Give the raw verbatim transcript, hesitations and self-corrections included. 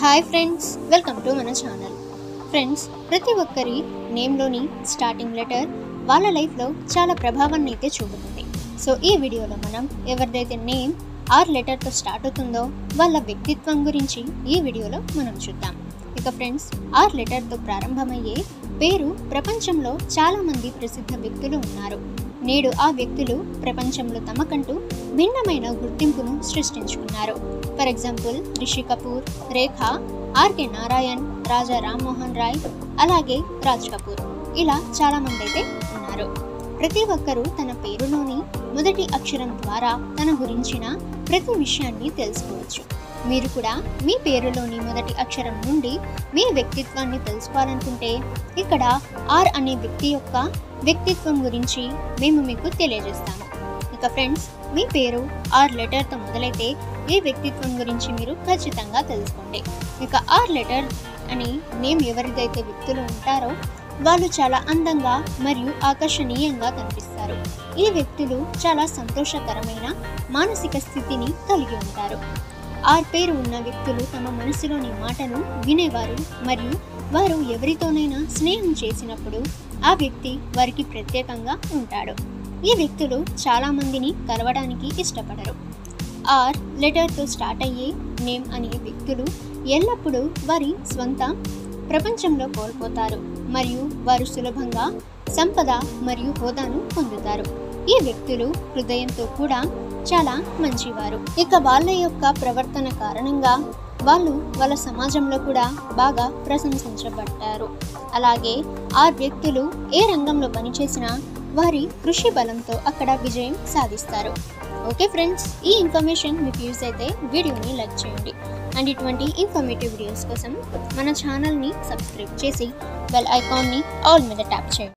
Hi friends, welcome to మన channel. Friends, ప్రతి ఒక్కరి నేమ్లోని స్టార్టింగ్ లెటర్ వాళ్ళ లైఫ్లో చాలా ప్రభావాన్ని అయితే చూపుతుంది. సో ఈ వీడియోలో మనం ఎవరిదైతే నేమ్ ఆర్ లెటర్తో స్టార్ట్ అవుతుందో వాళ్ళ వ్యక్తిత్వం గురించి ఈ వీడియోలో మనం చూద్దాం. ఇక ఫ్రెండ్స్, ఆర్ లెటర్తో ప్రారంభమయ్యే పేరు ప్రపంచంలో చాలామంది ప్రసిద్ధ వ్యక్తులు ఉన్నారు. నేడు ఆ వ్యక్తులు ప్రపంచంలో తమకంటూ భిన్నమైన గుర్తింపును సృష్టించుకున్నారు. ఫర్ ఎగ్జాంపుల్ రిషి కపూర్, రేఖా, ఆర్కే నారాయణ్, రాజా రామ్మోహన్ రాయ్, అలాగే రాజ్ కపూర్, ఇలా చాలామంది అయితే ఉన్నారు. ప్రతి ఒక్కరూ తన పేరులోని మొదటి అక్షరం ద్వారా తన గురించిన ప్రతి విషయాన్ని తెలుసుకోవచ్చు. మీరు కూడా మీ పేరులోని మొదటి అక్షరం నుండి మీ వ్యక్తిత్వాన్ని తెలుసుకోవాలనుకుంటే ఇక్కడ ఆర్ అనే వ్యక్తి యొక్క వ్యక్తిత్వం గురించి మేము మీకు తెలియజేస్తాము. ఇక ఫ్రెండ్స్, మీ పేరు ఆర్ లెటర్తో మొదలైతే ఈ వ్యక్తిత్వం గురించి మీరు ఖచ్చితంగా తెలుసుకోండి. ఇక ఆర్ లెటర్ అని నేమ్ ఎవరిదైతే వ్యక్తులు ఉంటారో వాళ్ళు చాలా అందంగా మరియు ఆకర్షణీయంగా కనిపిస్తారు. ఈ వ్యక్తులు చాలా సంతోషకరమైన మానసిక స్థితిని కలిగి ఉంటారు. ఆర్ పేరు ఉన్న వ్యక్తులు తమ మనసులోని మాటను వినేవారు మరియు వారు ఎవరితోనైనా స్నేహం చేసినప్పుడు ఆ వ్యక్తి వారికి ప్రత్యేకంగా ఉంటాడు. ఈ వ్యక్తులు చాలామందిని కలవడానికి ఇష్టపడరు. ఆర్ లెటర్తో స్టార్ట్ అయ్యే నేమ్ అనే వ్యక్తులు ఎల్లప్పుడూ వారి స్వంత ప్రపంచంలో కోల్పోతారు మరియు వారు సులభంగా సంపద మరియు హోదాను పొందుతారు. ఈ వ్యక్తులు హృదయంతో కూడా చాలా మంచివారు. ఇక వాళ్ళ యొక్క ప్రవర్తన కారణంగా వాళ్ళు వాళ్ళ సమాజంలో కూడా బాగా ప్రశంసించబడ్డారు. అలాగే ఆ వ్యక్తులు ఏ రంగంలో పనిచేసినా వారి కృషి బలంతో అక్కడ విజయం సాధిస్తారు. ఓకే ఫ్రెండ్స్, ఈ ఇన్ఫర్మేషన్ మీకు యూస్ అయితే వీడియోని లైక్ చేయండి అండ్ ఇటువంటి ఇన్ఫర్మేటివ్ వీడియోస్ కోసం మన ఛానల్ని సబ్స్క్రైబ్ చేసి బెల్ ఐకాన్ని ఆల్ మీద ట్యాప్ చేయండి.